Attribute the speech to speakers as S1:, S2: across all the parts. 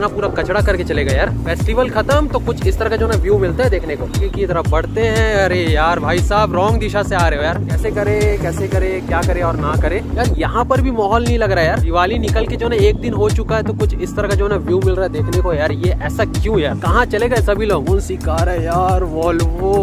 S1: कितना पूरा कचरा करके चलेगा यार। फेस्टिवल खत्म तो कुछ इस तरह का जो ना व्यू मिलता है देखने को। की तरफ बढ़ते हैं। अरे यार भाई साहब रॉन्ग दिशा से आ रहे हो यार, कैसे करे क्या करे और ना करे यार। यहाँ पर भी माहौल नहीं लग रहा है यार। दिवाली निकल के जो ना एक दिन हो चुका है तो कुछ इस तरह का जो ना व्यू मिल रहा है देखने को यार। ये ऐसा क्यों यार, कहाँ चले गए सभी लोग। कौन सी कार है यार, वोल्वो।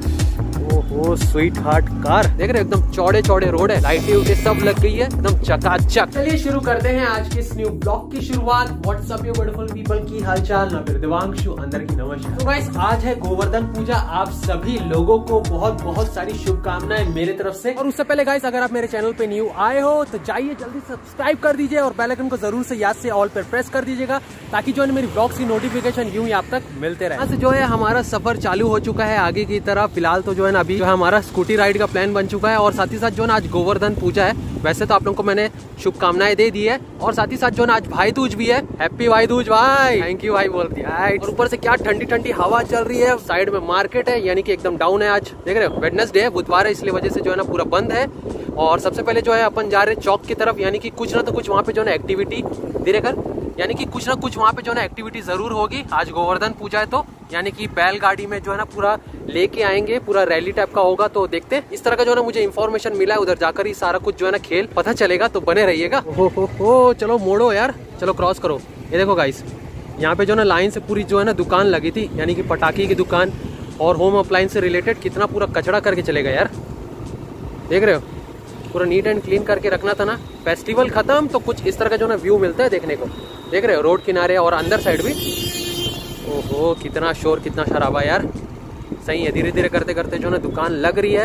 S1: ओहो स्वीट हार्ट कार, देख रहे एकदम चौड़े चौड़े रोड है, लाइटें उटे सब लग गई है एकदम चकाचक। चलिए शुरू करते हैं आज के इस न्यू ब्लॉग की शुरुआत। व्हाट्सअप यू ब्यूटीफुल पीपल की हालचाल, ना फिर दिवांशु अंदर की नमस्कार। तो गाइस आज है गोवर्धन पूजा, आप सभी लोगों को बहुत बहुत सारी शुभकामनाएं मेरे तरफ से। और उससे पहले गाइस अगर आप मेरे चैनल पे न्यू आए हो तो जाइए जल्दी सब्सक्राइब कर दीजिए और बेल आइकन को जरूर से याद से ऑल पर प्रेस कर दीजिएगा ताकि जो है मेरी ब्लॉग्स की नोटिफिकेशन यूं ही आप तक मिलते रहे। यहाँ से जो है हमारा सफर चालू हो चुका है आगे की तरफ। फिलहाल तो जो है ना अभी हमारा स्कूटी राइड का प्लान बन चुका है और साथ ही साथ जो ना आज गोवर्धन पूजा है। वैसे तो आप लोगों को मैंने शुभकामनाएं दे दी है और साथ ही साथ जो ना आज भाई दूज भी है। हैप्पी भाई दूज भाई, थैंक यू भाई बोल दिया। और ऊपर से क्या ठंडी ठंडी हवा चल रही है। साइड में मार्केट है यानी कि एकदम डाउन है आज, देख रहे हो। वेडनेसडे है, बुधवार है, इसलिए वजह से जो है ना पूरा बंद है। और सबसे पहले जो है अपन जा रहे हैं चौक की तरफ, यानी कि कुछ ना तो कुछ वहाँ पे जो है एक्टिविटी धीरे कर, यानी कि कुछ ना कुछ वहाँ पे जो है एक्टिविटी जरूर होगी। आज गोवर्धन पूजा है तो यानी कि बैलगाड़ी में जो है ना पूरा लेके आएंगे, पूरा रैली टाइप का होगा। तो देखते हैं, इस तरह का जो है ना मुझे इन्फॉर्मेशन मिला है, उधर जाकर ही सारा कुछ जो है ना खेल पता चलेगा। तो बने रहिएगा। हो चलो मोड़ो यार, चलो क्रॉस करो। ये देखो गाइस, यहाँ पे जो ना लाइन से पूरी जो है ना दुकान लगी थी, यानी कि पटाखे की दुकान और होम अप्लायंस से रिलेटेड। कितना पूरा कचरा करके चलेगा यार, देख रहे हो। पूरा नीट एंड क्लीन करके रखना था ना। फेस्टिवल खत्म तो कुछ इस तरह का जो ना व्यू मिलता है देखने को, देख रहे हो। रोड किनारे और अंदर साइड भी। ओहो कितना शोर, कितना शराबा यार। सही है, धीरे धीरे करते करते जो ना दुकान लग रही है।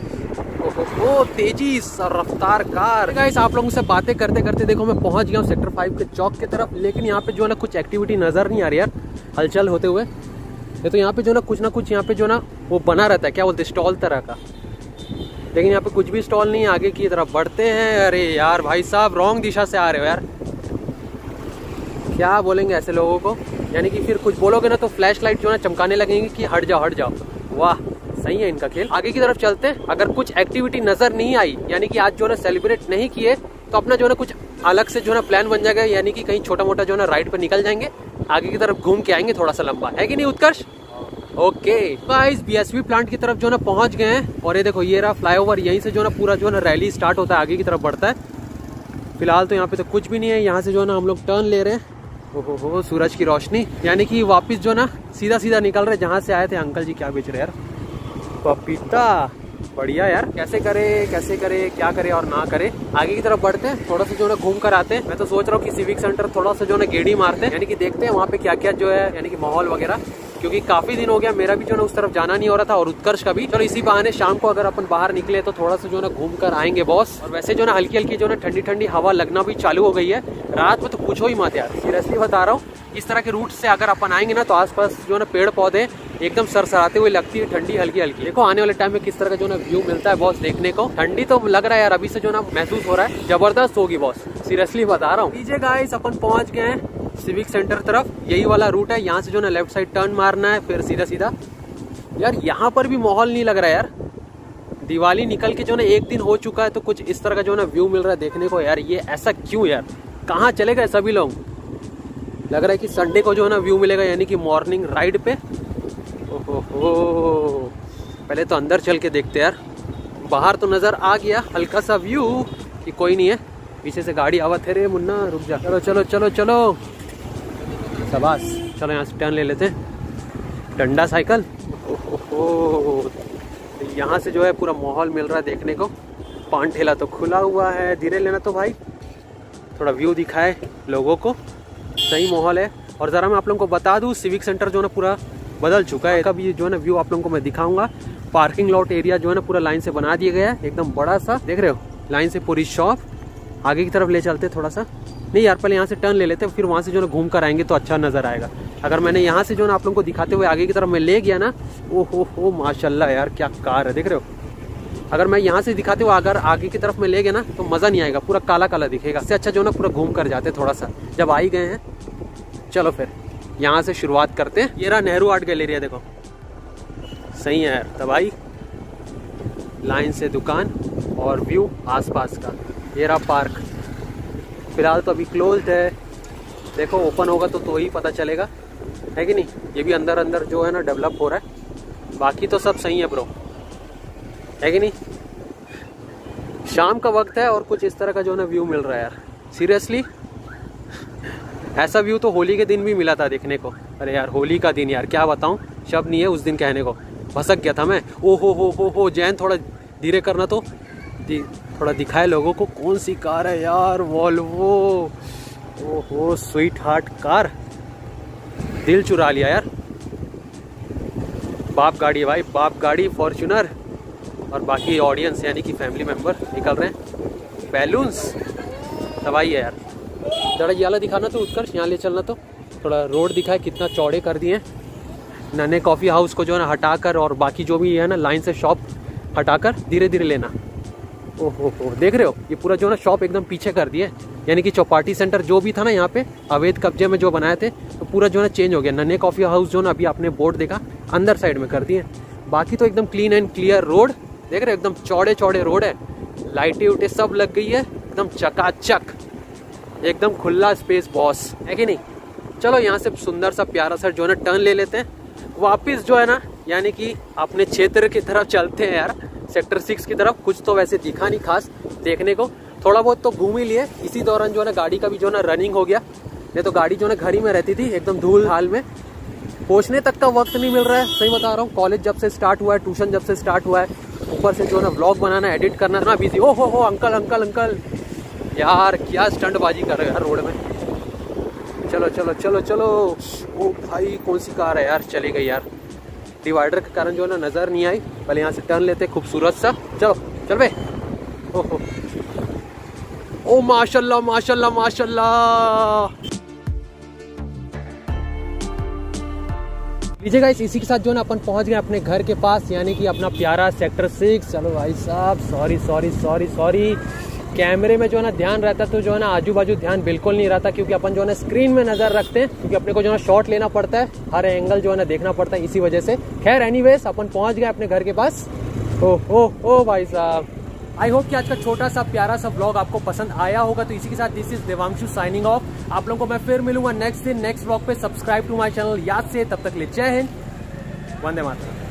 S1: ओहो तेजी रफ्तार कार। गाइस आप लोगों से बातें करते करते देखो मैं पहुंच गया हूँ सेक्टर 5 के चौक की तरफ। लेकिन यहाँ पे जो है ना कुछ एक्टिविटी नजर नहीं आ रही यार हलचल होते हुए। ये तो यहाँ पे जो ना कुछ यहाँ पे जो ना वो बना रहता है, क्या बोलते, स्टॉल तरह का। लेकिन यहाँ पे कुछ भी स्टॉल नहीं है। आगे की तरफ बढ़ते हैं। अरे यार भाई साहब रॉन्ग दिशा से आ रहे हो यार, क्या बोलेंगे ऐसे लोगों को। यानी कि फिर कुछ बोलोगे ना तो फ्लैश लाइट जो है चमकाने लगेंगे कि हट जाओ हट जाओ। वाह सही है इनका खेल। आगे की तरफ चलते हैं। अगर कुछ एक्टिविटी नजर नहीं आई, यानी कि आज जो है सेलिब्रेट नहीं किए, तो अपना जो है कुछ अलग से जो है प्लान बन जाएगा। यानी कि कहीं छोटा मोटा जो है राइड पे निकल जाएंगे, आगे की तरफ घूम के आएंगे थोड़ा सा लंबा, है कि नहीं Utkarsh. Okay guys BSV plant की तरफ जो ना पहुंच गए हैं। और ये देखो ये रहा फ्लाईओवर, यहीं से जो ना पूरा जो है रैली स्टार्ट होता है, आगे की तरफ बढ़ता है। फिलहाल तो यहाँ पे तो कुछ भी नहीं है। यहाँ से जो ना हम लोग टर्न ले रहे हैं। ओहो सूरज की रोशनी, यानी कि वापस जो ना सीधा सीधा निकल रहे जहाँ से आए थे। अंकल जी क्या बेच रहे यार, पपीता, बढ़िया यार। कैसे करे क्या करे और ना करे। आगे की तरफ बढ़ते हैं, थोड़ा सा जो है घूम कर आते हैं। मैं तो सोच रहा हूँ कि सिविक सेंटर थोड़ा सा जो है गेड़ी मारते हैं, यानी कि देखते हैं वहाँ पे क्या क्या जो है यानी कि माहौल वगैरह। क्योंकि काफी दिन हो गया, मेरा भी जो है उस तरफ जाना नहीं हो रहा था और उत्कर्ष का भी। चलो इसी बहाने शाम को अगर अपन बाहर निकले तो थोड़ा सा जो है घूम कर आएंगे बॉस। और वैसे जो है हल्की हल्की जो है ठंडी ठंडी हवा लगना भी चालू हो गई है। रात में तो पूछो ही मत यार, सीरियसली बता रहा हूँ। इस तरह के रूट से अगर अपन आएंगे ना तो आसपास जो है पेड़ पौधे एकदम सरसराते हुए लगती है, ठंडी हल्की हल्की। देखो आने वाले टाइम में किस तरह का जो है व्यू मिलता है बॉस देखने को। ठंडी तो लग रहा है यार अभी से जो ना महसूस हो रहा है, जबरदस्त होगी बॉस, सीरियसली बता रहा हूँ। लीजिए गाइस अपन पहुंच गए हैं सिविक सेंटर तरफ। यही वाला रूट है, यहाँ से जो ना लेफ्ट साइड टर्न मारना है, फिर सीधा सीधा। यार यहाँ पर भी माहौल नहीं लग रहा है यार। दिवाली निकल के जो ना एक दिन हो चुका है तो कुछ इस तरह का जो ना व्यू मिल रहा है देखने को यार। ये ऐसा क्यों यार, कहाँ चले गए सभी लोग। लग रहा है कि संडे को जो है ना व्यू मिलेगा, यानी कि मॉर्निंग राइड पे। ओहो पहले तो अंदर चल के देखते यार। बाहर तो नजर आ गया हल्का सा व्यू कि कोई नहीं है। पीछे से गाड़ी आवत है रे मुन्ना, रुक जा। चलो चलो चलो चलो शाबाश। चलो यहाँ से टर्न ले लेते हैं। डंडा साइकिल। ओहो यहाँ से जो है पूरा माहौल मिल रहा है देखने को। पान ठेला तो खुला हुआ है, धीरे लेना तो भाई, थोड़ा व्यू दिखाए लोगों को। सही माहौल है। और ज़रा मैं आप लोगों को बता दूं सिविक सेंटर जो है ना पूरा बदल चुका है। कब ये जो है ना व्यू आप लोगों को मैं दिखाऊंगा। पार्किंग लॉट एरिया जो है ना पूरा लाइन से बना दिया गया है, एकदम बड़ा सा, देख रहे हो। लाइन से पूरी शॉप। आगे की तरफ ले चलते थोड़ा सा। नहीं यार पहले यहाँ से टर्न ले लेते, फिर वहाँ से जो है घूम कर आएंगे तो अच्छा नजर आएगा। अगर मैंने यहाँ से जो है आप लोगों को दिखाते हुए आगे की तरफ मैं ले गया ना, ओहो माशाल्लाह यार क्या कार है, देख रहे हो। अगर मैं यहाँ से दिखाते हुए अगर आगे की तरफ में ले गया ना तो मजा नहीं आएगा, पूरा काला काला दिखेगा। इससे अच्छा जो ना पूरा घूम कर जाते थोड़ा सा। जब आ ही गए हैं चलो फिर यहाँ से शुरुआत करते हैं। ये रहा नेहरू आर्ट गैलरी, देखो सही है यार। तब आई लाइन से दुकान और व्यू आसपास का। ये रहा पार्क, फिलहाल तो अभी क्लोज्ड है। देखो ओपन होगा तो ही पता चलेगा, है कि नहीं। ये भी अंदर अंदर जो है ना डेवलप हो रहा है, बाकी तो सब सही है ब्रो, है कि नहीं। शाम का वक्त है और कुछ इस तरह का जो है ना व्यू मिल रहा है यार, सीरियसली। ऐसा व्यू तो होली के दिन भी मिला था देखने को। अरे यार होली का दिन यार क्या बताऊं, शब्द नहीं है उस दिन कहने को, भसक गया था मैं। ओ हो जैन थोड़ा धीरे करना तो थोड़ा दिखाए लोगों को कौन सी कार है यार, वॉल्वो। ओहो स्वीट हार्ट कार, दिल चुरा लिया यार। बाप गाड़ी है भाई, बाप गाड़ी फॉर्च्यूनर। और बाकी ऑडियंस यानी कि फैमिली मेंबर निकल रहे हैं, बैलून्स तबाही है यार। जरा ये वाला दिखाना तो उत्कर्ष, यहाँ ले चलना तो थोड़ा रोड दिखाए कितना चौड़े कर दिए हैं। नन्हे कॉफ़ी हाउस को जो है ना हटाकर और बाकी जो भी है ना लाइन से शॉप हटाकर धीरे धीरे लेना। ओहो देख रहे हो ये पूरा जो है ना शॉप एकदम पीछे कर दिए, यानी कि चौपाटी सेंटर जो भी था ना यहाँ पे अवैध कब्जे में जो बनाए थे तो पूरा जो है ना चेंज हो गया। नन्हे कॉफ़ी हाउस जो ना अभी आपने बोर्ड देखा अंदर साइड में कर दिए, बाकी तो एकदम क्लीन एंड क्लियर रोड देख रहे हो, एकदम चौड़े चौड़े रोड है, लाइटें उटे सब लग गई है, एकदम चकाचक, एकदम खुला स्पेस बॉस, है कि नहीं। चलो यहाँ से सुंदर सा प्यारा सा जो है ना टर्न ले लेते हैं, वापिस जो है ना यानी कि अपने क्षेत्र की तरफ चलते हैं यार, सेक्टर 6 की तरफ। कुछ तो वैसे दिखा नहीं खास देखने को, थोड़ा बहुत तो घूम ही लिए। इसी दौरान जो है ना गाड़ी का भी जो है ना रनिंग हो गया, नहीं तो गाड़ी जो है ना घर ही में रहती थी एकदम धूल हाल में, पहुँचने तक का वक्त नहीं मिल रहा है, सही बता रहा हूँ। कॉलेज जब से स्टार्ट हुआ है, ट्यूशन जब से स्टार्ट हुआ है, ऊपर से जो है ना व्लॉग बनाना एडिट करना ना बिजी। ओ हो अंकल अंकल अंकल यार क्या स्टंटबाजी कर रहे हो यार रोड में। चलो चलो चलो चलो। ओ भाई कौन सी कार है यार, चली गई यार, डिवाइडर के कारण जो है ना नजर नहीं आई। पहले यहाँ से टर्न लेते खूबसूरत सा, चलो चल बे। ओहो ओ माशाल्लाह माशाल्लाह माशाल्लाह। लीजिए गाइस इसी के साथ जो है ना अपन पहुंच गए अपने घर के पास, यानी कि अपना प्यारा सेक्टर 6। चलो भाई साहब सॉरी सॉरी सॉरी सॉरी, कैमरे में जो है ना ध्यान रहता तो जो है ना आजू बाजू ध्यान बिल्कुल नहीं रहता, क्योंकि अपन जो है ना स्क्रीन में नजर रखते हैं, क्योंकि अपने को जो है ना शॉट लेना पड़ता है, हर एंगल जो है ना देखना पड़ता है, इसी वजह से। खैर एनीवेज अपन पहुंच गए अपने घर के पास। ओ भाई साहब, आई होप कि आज का छोटा सा प्यारा सा व्लॉग आपको पसंद आया होगा। तो इसी के साथ this is Devanshu signing off. आप लोगों को मैं फिर मिलूंगा नेक्स्ट दिन नेक्स्ट व्लॉग पे। सब्सक्राइब टू माय चैनल याद से, तब तक ले जय हिंद, वंदे मातरम।